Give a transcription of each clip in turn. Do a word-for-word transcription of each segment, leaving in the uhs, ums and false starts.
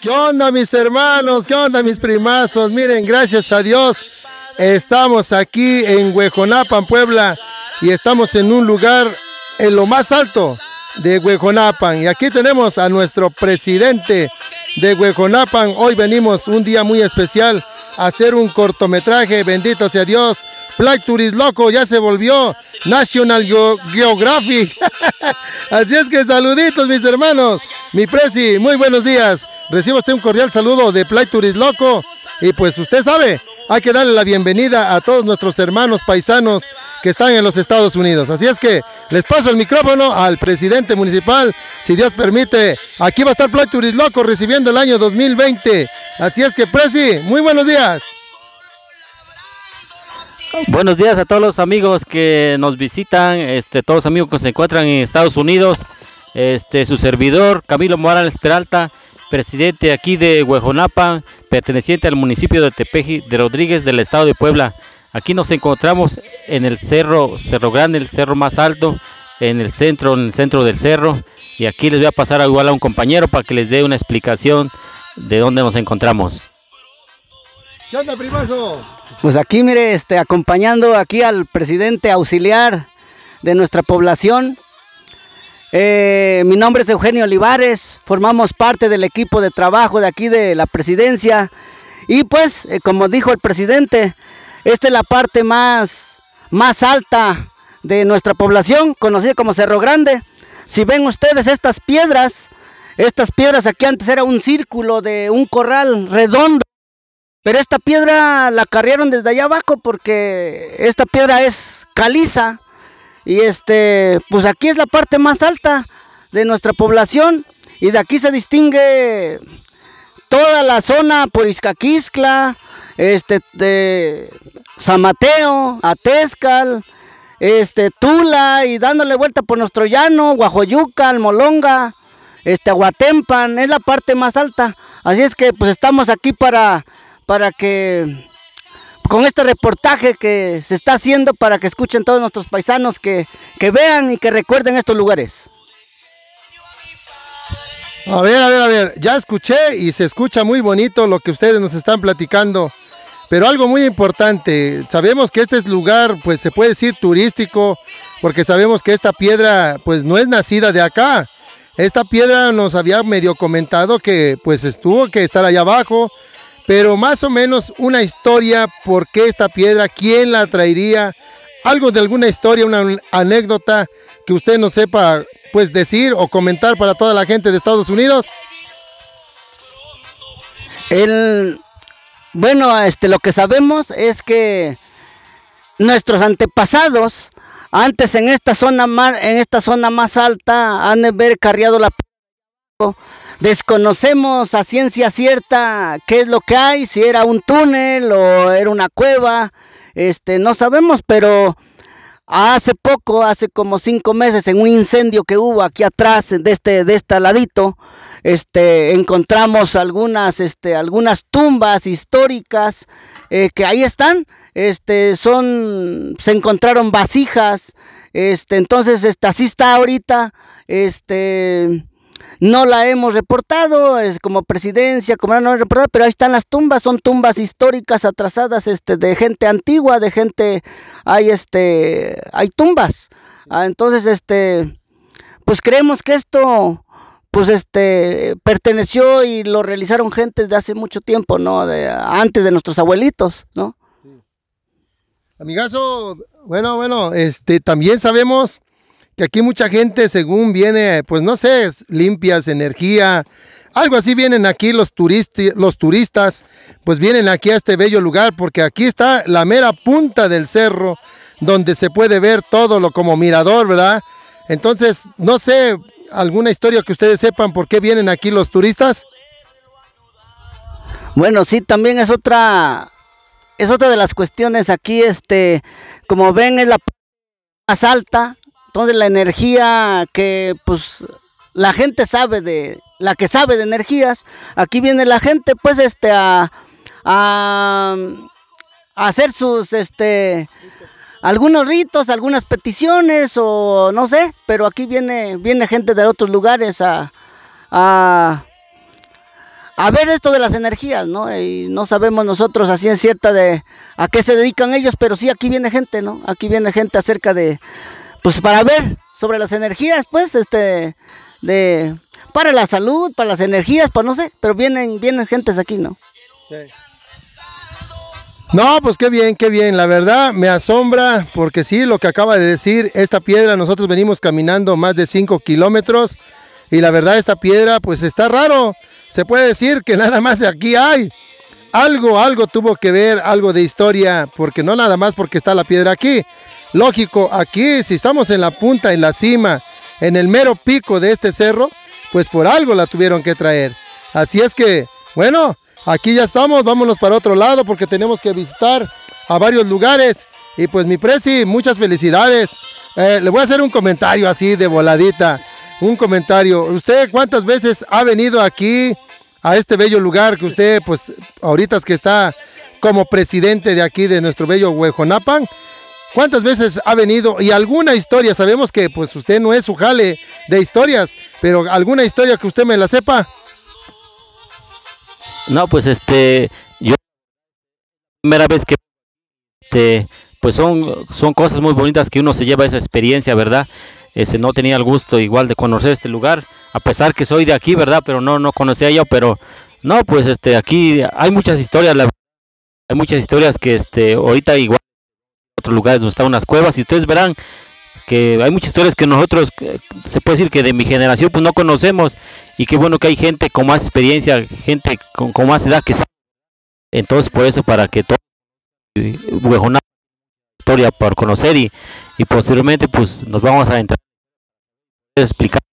¿Qué onda, mis hermanos? ¿Qué onda, mis primazos? Miren, gracias a Dios, estamos aquí en Huejonapan, Puebla, y estamos en un lugar en lo más alto de Huejonapan. Y aquí tenemos a nuestro presidente de Huejonapan. Hoy venimos un día muy especial a hacer un cortometraje, bendito sea Dios. Black Tourist Loco ya se volvió National Geographic. Así es que saluditos, mis hermanos. Mi presi, muy buenos días. Reciba usted un cordial saludo de Black Tourist Loco. Y pues usted sabe, hay que darle la bienvenida a todos nuestros hermanos paisanos que están en los Estados Unidos. Así es que les paso el micrófono al presidente municipal. Si Dios permite, aquí va a estar Black Tourist Loco recibiendo el año dos mil veinte. Así es que, presi, muy buenos días. Buenos días a todos los amigos que nos visitan, este, todos los amigos que se encuentran en Estados Unidos. Este, su servidor, Camilo Morales Peralta, presidente aquí de Huejonapan, perteneciente al municipio de Tepeji de Rodríguez del estado de Puebla. Aquí nos encontramos en el cerro, Cerro Grande, el cerro más alto, en el centro, en el centro del cerro. Y aquí les voy a pasar igual a un compañero para que les dé una explicación de dónde nos encontramos. ¿Qué onda, primazo? Pues aquí, mire, este, acompañando aquí al presidente auxiliar de nuestra población. Eh, mi nombre es Eugenio Olivares, formamos parte del equipo de trabajo de aquí de la presidencia. Y pues, eh, como dijo el presidente, esta es la parte más, más alta de nuestra población, conocida como Cerro Grande. Si ven ustedes estas piedras, estas piedras aquí antes era un círculo de un corral redondo. Pero esta piedra la cargaron desde allá abajo porque esta piedra es caliza. Y este, pues aquí es la parte más alta de nuestra población. Y de aquí se distingue toda la zona por Izcaquixtla, este, de San Mateo, Atezcal, este, Tula, y dándole vuelta por nuestro llano, Guajoyuca, Molonga, este, Aguatempan, es la parte más alta. Así es que pues estamos aquí para... para que con este reportaje que se está haciendo para que escuchen todos nuestros paisanos, que, que vean y que recuerden estos lugares. A ver, a ver, a ver, ya escuché y se escucha muy bonito lo que ustedes nos están platicando, pero algo muy importante, sabemos que este es lugar, pues se puede decir turístico, porque sabemos que esta piedra pues no es nacida de acá. Esta piedra nos había medio comentado que pues estuvo que estar allá abajo, pero más o menos una historia, por qué esta piedra, quién la traería, algo de alguna historia, una anécdota que usted nos sepa pues decir o comentar para toda la gente de Estados Unidos. El, bueno, este, lo que sabemos es que nuestros antepasados, antes en esta zona, mar, en esta zona más alta, han de haber carriado la piedra. Desconocemos a ciencia cierta qué es lo que hay, si era un túnel o era una cueva, este, no sabemos, pero hace poco, hace como cinco meses, en un incendio que hubo aquí atrás de este, de este ladito, este, encontramos algunas, este, algunas tumbas históricas eh, que ahí están, este, son, se encontraron vasijas, este, entonces, este, así está ahorita, este... No la hemos reportado, es como presidencia, como no la hemos reportado, pero ahí están las tumbas, son tumbas históricas atrasadas, este, de gente antigua, de gente, hay este, hay tumbas. Ah, entonces, este, pues creemos que esto, pues este, perteneció y lo realizaron gentes de hace mucho tiempo, ¿no? De, antes de nuestros abuelitos, ¿no? Amigazo, bueno, bueno, este, también sabemos que aquí mucha gente, según viene, pues no sé, limpias, energía, algo así vienen aquí los, turisti los turistas, pues vienen aquí a este bello lugar, porque aquí está la mera punta del cerro, donde se puede ver todo lo como mirador, ¿verdad? Entonces, no sé, alguna historia que ustedes sepan por qué vienen aquí los turistas. Bueno, sí, también es otra, es otra de las cuestiones aquí, este, como ven, es la más alta. Entonces la energía que pues la gente sabe de, la que sabe de energías, aquí viene la gente pues este a, a, a hacer sus este algunos ritos, algunas peticiones o no sé, pero aquí viene, viene gente de otros lugares a, a, a ver esto de las energías, ¿no? Y no sabemos nosotros a ciencia cierta de a qué se dedican ellos, pero sí aquí viene gente, ¿no? Aquí viene gente acerca de, pues para ver sobre las energías, pues, este, de, para la salud, para las energías, para no sé, pero vienen, vienen gentes aquí, ¿no? Sí. No, pues qué bien, qué bien, la verdad me asombra, porque sí, lo que acaba de decir, esta piedra, nosotros venimos caminando más de cinco kilómetros, y la verdad esta piedra, pues está raro, se puede decir que nada más de aquí hay, algo, algo tuvo que ver, algo de historia, porque no nada más porque está la piedra aquí, lógico, aquí si estamos en la punta, en la cima, en el mero pico de este cerro, pues por algo la tuvieron que traer, así es que, bueno, aquí ya estamos, vámonos para otro lado porque tenemos que visitar a varios lugares. Y pues mi presi, muchas felicidades. Eh, le voy a hacer un comentario así de voladita. Un comentario. ¿Usted cuántas veces ha venido aquí a este bello lugar que usted, pues ahorita es que está como presidente de aquí de nuestro bello Huejonapan? ¿Cuántas veces ha venido? Y alguna historia, sabemos que pues usted no es su jale de historias, pero alguna historia que usted me la sepa. No, pues este, yo primera vez que este, pues son, son cosas muy bonitas que uno se lleva esa experiencia, ¿verdad? Ese, no tenía el gusto igual de conocer este lugar, a pesar que soy de aquí, ¿verdad? Pero no, no conocía yo, pero no, pues este, aquí hay muchas historias, la, hay muchas historias que este, ahorita igual en otros lugares donde están unas cuevas y ustedes verán que hay muchas historias que nosotros, se puede decir que de mi generación, pues no conocemos, y qué bueno que hay gente con más experiencia, gente con, con más edad que sabe. Entonces por eso, para que todo Huejonapan historia por conocer, y, y posteriormente pues nos vamos a entrar a explicar.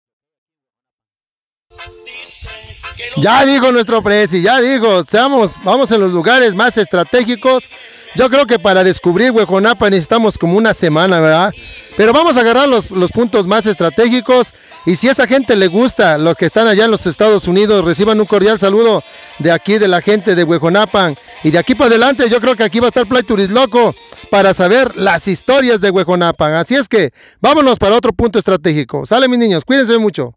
Ya dijo nuestro presi, ya dijo, estamos, vamos en los lugares más estratégicos. Yo creo que para descubrir Huejonapan necesitamos como una semana, ¿verdad? Pero vamos a agarrar los, los puntos más estratégicos, y si a esa gente le gusta, los que están allá en los Estados Unidos, reciban un cordial saludo de aquí, de la gente de Huejonapan. Y de aquí para adelante yo creo que aquí va a estar Play Turis Loco para saber las historias de Huejonapan. Así es que vámonos para otro punto estratégico. Sale, mis niños, cuídense mucho.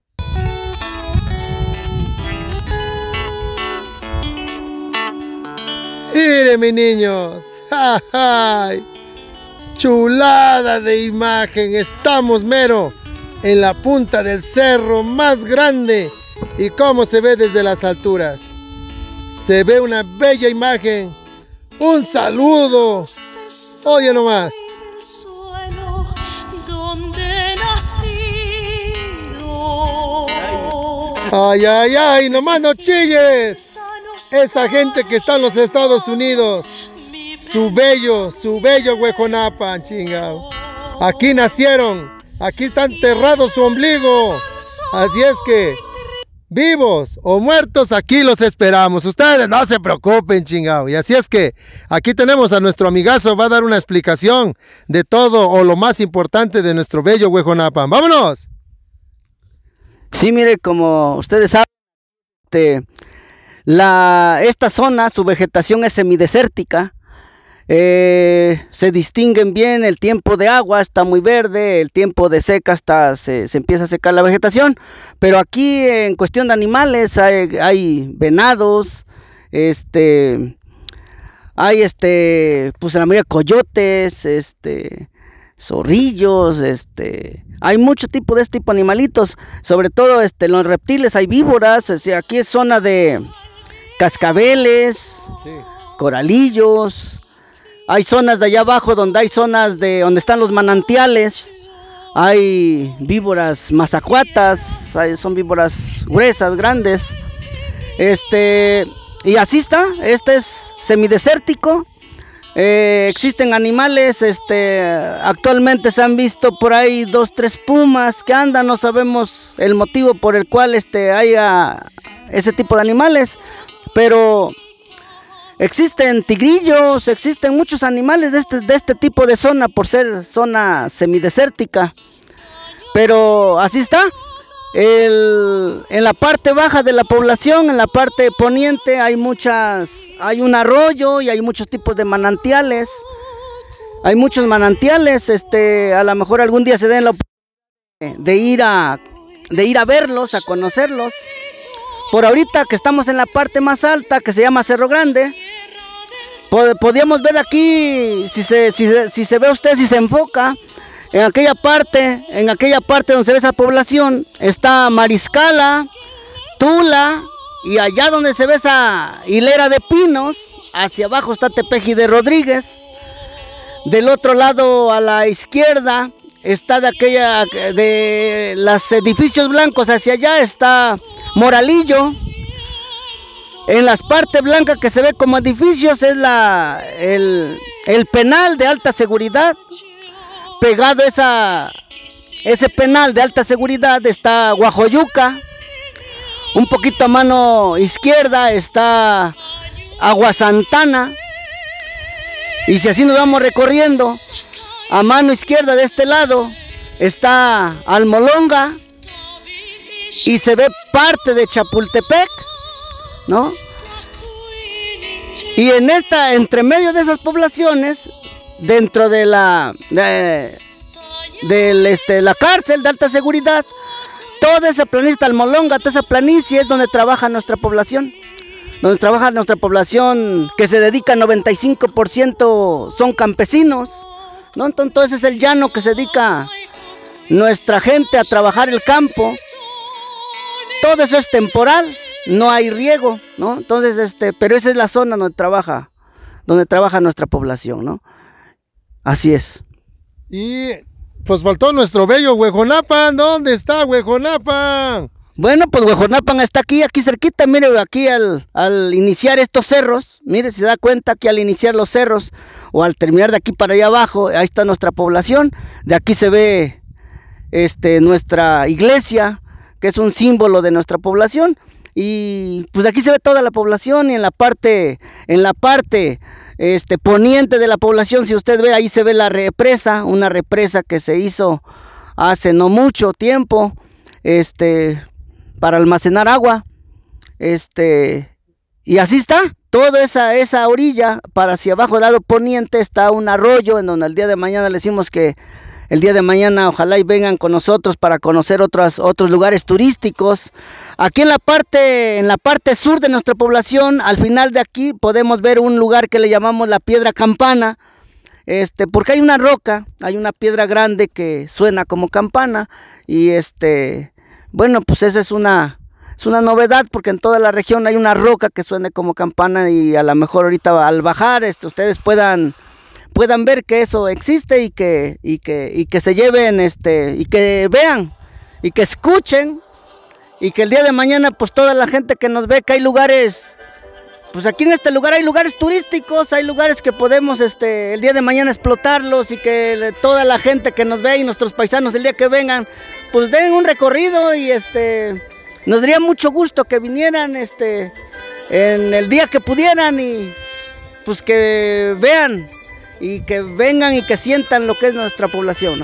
Miren, mis niños, ¡ja, ja! Chulada de imagen, estamos mero en la punta del cerro más grande, y cómo se ve desde las alturas, se ve una bella imagen, un saludo, oye nomás. Ay, ay, ay, nomás no chilles. Esa gente que está en los Estados Unidos, su bello, su bello Huejonapan, chingado. Aquí nacieron, aquí está enterrado su ombligo. Así es que, vivos o muertos, aquí los esperamos. Ustedes no se preocupen, chingado. Y así es que, aquí tenemos a nuestro amigazo, va a dar una explicación de todo o lo más importante de nuestro bello Huejonapan. ¡Vámonos! Sí, mire, como ustedes saben, este... La, esta zona, su vegetación es semidesértica, eh, se distinguen bien el tiempo de agua, está muy verde, el tiempo de seca está, se, se empieza a secar la vegetación, pero aquí en cuestión de animales hay, hay venados, este, hay este, pues la mayoría coyotes, este, zorrillos, este, hay mucho tipo de este tipo de animalitos, sobre todo este, los reptiles, hay víboras, o sea, aquí es zona de cascabeles, sí, coralillos, hay zonas de allá abajo donde hay zonas de donde están los manantiales, hay víboras mazacuatas, hay, son víboras gruesas, grandes, este, y así está, este es semidesértico, eh, existen animales, este, actualmente se han visto por ahí dos, tres pumas que andan, no sabemos el motivo por el cual este, haya ese tipo de animales, pero existen tigrillos, existen muchos animales de este, de este tipo de zona por ser zona semidesértica. Pero así está. El, en la parte baja de la población, en la parte poniente, hay muchas, hay un arroyo y hay muchos tipos de manantiales. Hay muchos manantiales, este, a lo mejor algún día se den la oportunidad de ir a, de ir a verlos, a conocerlos. por ahorita que estamos en la parte más alta, que se llama Cerro Grande, podíamos ver aquí, si se, si, se, si se ve usted, si se enfoca, en aquella parte, en aquella parte donde se ve esa población, está Mariscala, Tula, y allá donde se ve esa hilera de pinos, hacia abajo está Tepeji de Rodríguez. Del otro lado a la izquierda está de aquella, de los edificios blancos hacia allá está Moralillo. En las partes blancas que se ve como edificios es la, el, el penal de alta seguridad. Pegado a esa, ese penal de alta seguridad está Guajoyuca. Un poquito a mano izquierda está Agua Santana. Y si así nos vamos recorriendo, a mano izquierda de este lado está Almolonga y se ve parte de Chapultepec, ¿no? Y en esta, entre medio de esas poblaciones, dentro de la, de, de este, la cárcel de alta seguridad, toda esa planicie, Almolonga, toda esa planicie es donde trabaja nuestra población. Donde trabaja nuestra población, que se dedica, noventa y cinco por ciento son campesinos, ¿no? Entonces es el llano que se dedica nuestra gente a trabajar el campo. Todo eso es temporal, no hay riego, ¿no? Entonces, este, pero esa es la zona donde trabaja, donde trabaja nuestra población, ¿no? Así es. Y pues faltó nuestro bello Huejonapan. ¿Dónde está Huejonapan? Bueno, pues Huejonapan está aquí, aquí cerquita, mire, aquí al, al iniciar estos cerros, mire, si se da cuenta que al iniciar los cerros, o al terminar de aquí para allá abajo, ahí está nuestra población. De aquí se ve este, nuestra iglesia, que es un símbolo de nuestra población, y pues aquí se ve toda la población, y en la parte, en la parte este, poniente de la población, si usted ve, ahí se ve la represa, una represa que se hizo hace no mucho tiempo, este... para almacenar agua, este, y así está, toda esa, esa orilla, para hacia abajo del lado poniente está un arroyo, en donde el día de mañana le decimos que el día de mañana ojalá y vengan con nosotros para conocer otros, otros lugares turísticos. Aquí en la parte, en la parte sur de nuestra población, al final de aquí podemos ver un lugar que le llamamos la Piedra Campana, este, porque hay una roca, hay una piedra grande que suena como campana, y este... bueno, pues esa es una, es una novedad, porque en toda la región hay una roca que suene como campana, y a lo mejor ahorita al bajar este, ustedes puedan, puedan ver que eso existe, y que, y que, y que se lleven, este, y que vean, y que escuchen, y que el día de mañana pues toda la gente que nos ve, que hay lugares, pues aquí en este lugar hay lugares turísticos, hay lugares que podemos este, el día de mañana explotarlos, y que toda la gente que nos ve y nuestros paisanos el día que vengan, pues den un recorrido, y este, nos daría mucho gusto que vinieran este, en el día que pudieran, y pues que vean y que vengan y que sientan lo que es nuestra población, ¿no?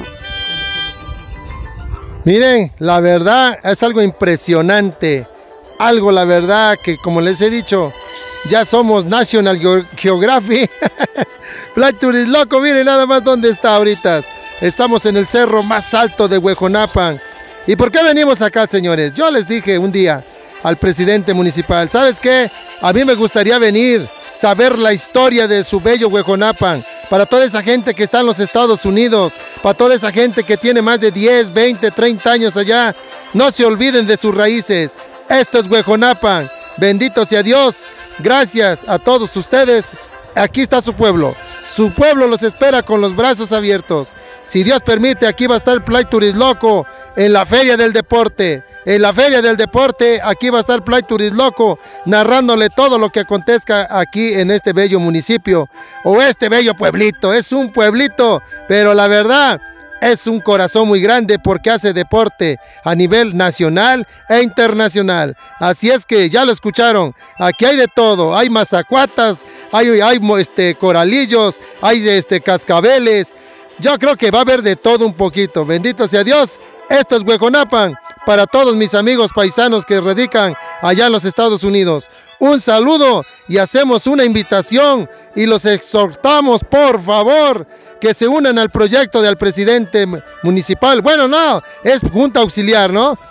Miren, la verdad es algo impresionante, algo la verdad que, como les he dicho, ya somos National Geographic. Black Tourist Loco, miren nada más dónde está ahorita. Estamos en el cerro más alto de Huejonapan. ¿Y por qué venimos acá, señores? Yo les dije un día al presidente municipal, ¿sabes qué? A mí me gustaría venir, saber la historia de su bello Huejonapan, para toda esa gente que está en los Estados Unidos, para toda esa gente que tiene más de diez, veinte, treinta años allá. No se olviden de sus raíces. Esto es Huejonapan. Bendito sea Dios. Gracias a todos ustedes. Aquí está su pueblo. Su pueblo los espera con los brazos abiertos. Si Dios permite, aquí va a estar el Black Tourist Loco en la Feria del Deporte. En la Feria del Deporte, aquí va a estar Black Tourist Loco narrándole todo lo que acontezca aquí en este bello municipio o este bello pueblito. Es un pueblito, pero la verdad es un corazón muy grande porque hace deporte a nivel nacional e internacional. Así es que ya lo escucharon, aquí hay de todo, hay mazacuatas, hay, hay este, coralillos, hay este, cascabeles. Yo creo que va a haber de todo un poquito. Bendito sea Dios. Esto es Huejonapan para todos mis amigos paisanos que radican allá en los Estados Unidos. Un saludo y hacemos una invitación y los exhortamos, por favor, que se unan al proyecto del presidente municipal. Bueno, no, es junta auxiliar, ¿no?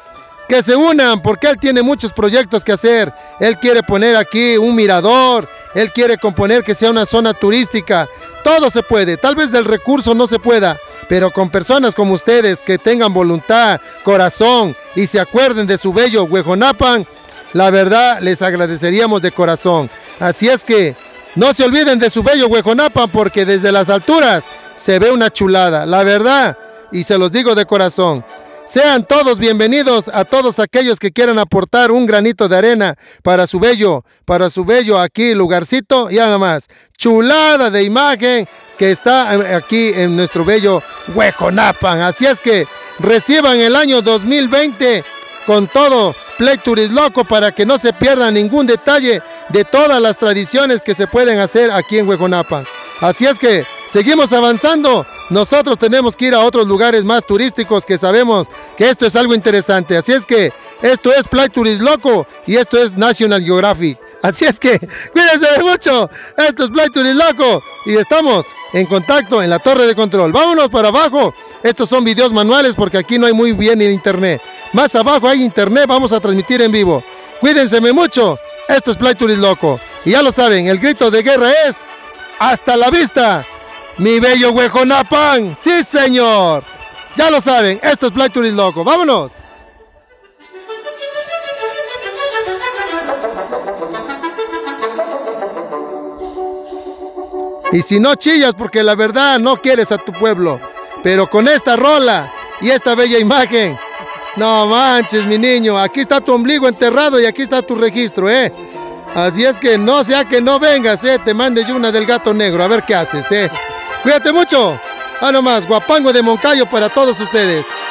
que se unan, porque él tiene muchos proyectos que hacer. Él quiere poner aquí un mirador, él quiere componer que sea una zona turística. Todo se puede, tal vez del recurso no se pueda, pero con personas como ustedes que tengan voluntad, corazón y se acuerden de su bello Huejonapan, la verdad les agradeceríamos de corazón. Así es que no se olviden de su bello Huejonapan, porque desde las alturas se ve una chulada, la verdad, y se los digo de corazón. Sean todos bienvenidos a todos aquellos que quieran aportar un granito de arena para su bello, para su bello aquí lugarcito, y nada más, chulada de imagen que está aquí en nuestro bello Huejonapan. Así es que reciban el año dos mil veinte con todo Play Tourist Loco para que no se pierdan ningún detalle de todas las tradiciones que se pueden hacer aquí en Huejonapan. Así es que seguimos avanzando. Nosotros tenemos que ir a otros lugares más turísticos que sabemos que esto es algo interesante. Así es que esto es Play Tourist Loco y esto es National Geographic. Así es que cuídense mucho. Esto es Play Tourist Loco y estamos en contacto en la torre de control. Vámonos para abajo. Estos son videos manuales porque aquí no hay muy bien el internet. Más abajo hay internet, vamos a transmitir en vivo. Cuídense mucho. Esto es Play Tourist Loco. Y ya lo saben, el grito de guerra es ¡hasta la vista! ¡Mi bello Huejonapan! ¡Sí, señor! Ya lo saben, esto es Play Tourist Loco. ¡Vámonos! Y si no chillas porque la verdad no quieres a tu pueblo, pero con esta rola y esta bella imagen, no manches, mi niño, aquí está tu ombligo enterrado y aquí está tu registro, ¿eh? Así es que no sea que no vengas, ¿eh? Te mande yo una del gato negro, a ver qué haces, ¿eh? Cuídate mucho. Ah, nomás, Guapango de Moncayo para todos ustedes.